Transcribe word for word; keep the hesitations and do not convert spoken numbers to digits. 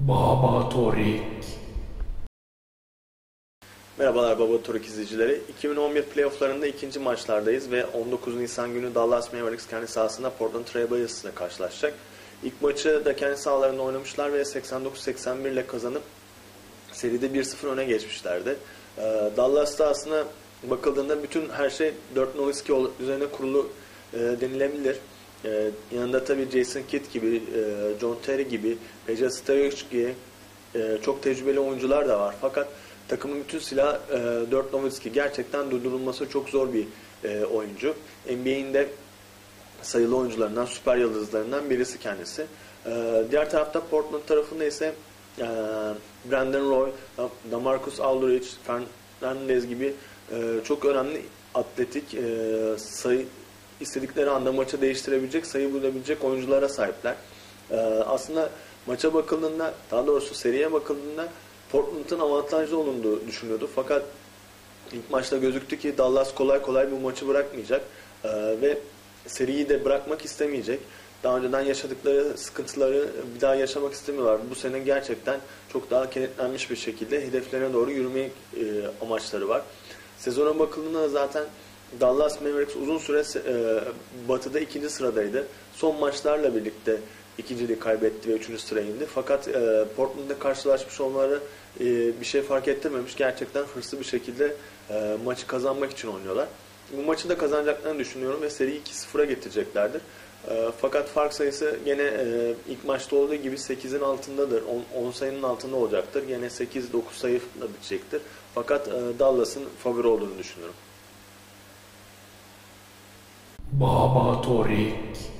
Baba Torik. Merhabalar Baba Torik izleyicileri. iki bin on bir playofflarında ikinci maçlardayız ve on dokuz Nisan günü Dallas Mavericks kendi sahasında Portland Trail Blazers ile karşılaşacak. İlk maçı da kendi sahalarında oynamışlar ve seksen dokuz seksen bir ile kazanıp seride bir sıfır öne geçmişlerdi. Dallas'ta aslında bakıldığında bütün her şey Dirk Nowitzki üzerine kurulu e, denilebilir. E, yanında tabii Jason Kidd gibi, e, John Terry gibi, Peja Stojakovic gibi e, çok tecrübeli oyuncular da var. Fakat takımın bütün silahı e, Dirk Nowitzki. Gerçekten durdurulması çok zor bir e, oyuncu. N B A'in de sayılı oyuncularından, süper yıldızlarından birisi kendisi. E, diğer tarafta Portland tarafında ise e, Brandon Roy, DeMarcus Aldridge, Fernandez gibi e, çok önemli atletik, e, sayı istedikleri anda maçı değiştirebilecek, sayı bulabilecek oyunculara sahipler. E, aslında maça bakıldığında, daha doğrusu seriye bakıldığında Portland'ın avantajlı olunduğu düşünüyordu. Fakat ilk maçta gözüktü ki Dallas kolay kolay bu maçı bırakmayacak ee, ve seriyi de bırakmak istemeyecek. Daha önceden yaşadıkları sıkıntıları bir daha yaşamak istemiyorlar. Bu sene gerçekten çok daha kenetlenmiş bir şekilde hedeflerine doğru yürümeyi e, amaçları var. Sezona bakıldığında zaten Dallas Mavericks uzun süre e, Batı'da ikinci sıradaydı. Son maçlarla birlikte ikinciliği kaybetti ve üçüncü sıraya indi. Fakat e, Portland'da karşılaşmış olmaları e, bir şey fark ettirmemiş. Gerçekten hırslı bir şekilde e, maçı kazanmak için oynuyorlar. Bu maçı da kazanacaklarını düşünüyorum ve seriyi iki sıfıra getireceklerdir. E, fakat fark sayısı gene e, ilk maçta olduğu gibi sekizin altındadır. on sayının altında olacaktır. Gene sekiz dokuz sayıyla bitecektir. Fakat e, Dallas'ın favori olduğunu düşünüyorum. Baba Torik.